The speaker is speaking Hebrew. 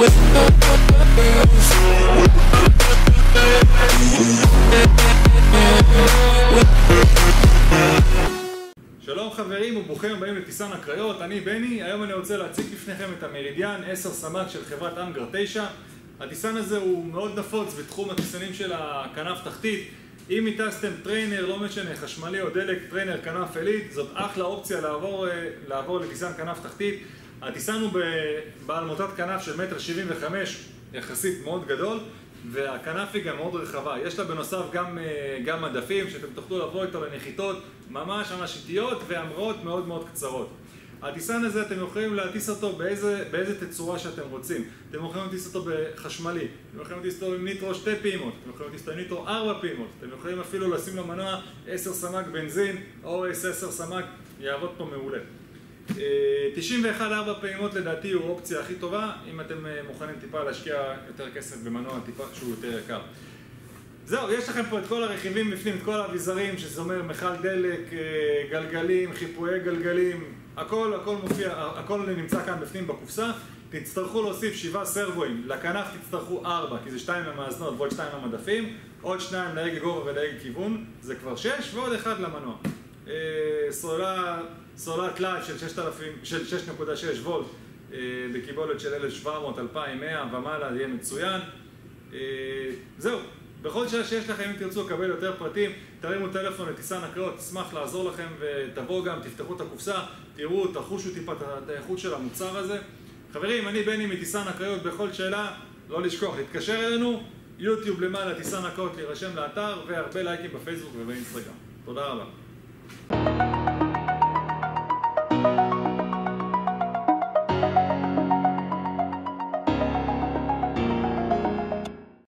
שלום חברים וברוכים הבאים לטיסן הקריות, אני בני. היום אני רוצה להציג בפניכם את המרידיאן 10 סמ"ק של חברת אנגר 9. הטיסן הזה הוא מאוד נפוץ בתחום הטיסנים של הכנף תחתית. אם הטסתם טריינר, לא משנה, חשמלי או דלק, טריינר כנף עילית, זאת אחלה אופציה לעבור לטיסן כנף תחתית. הטיסן הוא בעל מוטת כנף של 1.75 מטר, יחסית מאוד גדול, והכנף היא גם מאוד רחבה. יש לה בנוסף גם מדפים שאתם תוכלו לבוא איתו לנחיתות ממש איטיות והמראות מאוד מאוד קצרות. הטיסן הזה אתם יכולים להטיס אותו באיזה תצורה שאתם רוצים. אתם יכולים להטיס אותו בחשמלי, אתם יכולים להטיס אותו עם ניטרו 2 פעימות, אתם יכולים להטיס אותו עם ניטרו 4 פעימות, אתם יכולים אפילו לשים למנוע 10 סמ"ק בנזין או 10 סמ"ק, יעבוד פה מעולה. 91 4 פעימות לדעתי הוא האופציה הכי טובה אם אתם מוכנים טיפה להשקיע יותר כסף במנוע טיפה שהוא יותר יקר. זהו, יש לכם פה את כל הרכיבים בפנים, את כל האביזרים, שזה אומר מכל דלק, גלגלים, חיפויי גלגלים, הכל מופיע, הכל נמצא כאן בפנים בקופסה. תצטרכו להוסיף 7 סרבואים, לכנף תצטרכו 4, כי זה 2 למאזנות ועוד 2 למדפים, עוד 2 להגה גובה ולהגה כיוון, זה כבר 6, ועוד 1 למנוע. סולת לייב של 6.6 וולט בקיבולת של 1700-2100 ומעלה, יהיה מצוין. זהו, בכל שעה שיש לכם, אם תרצו לקבל יותר פרטים, תרימו טלפון לטיסן הקריות, תשמח לעזור לכם, ותבואו גם, תפתחו את הקופסה, תראו, תחושו טיפה את האיכות של המוצר הזה. חברים, אני בני מטיסן הקריות. בכל שאלה, לא לשכוח, להתקשר אלינו, יוטיוב למעלה, טיסן הקריות, להירשם לאתר, והרבה לייקים בפייסבוק ובאינסטגרם. תודה רבה.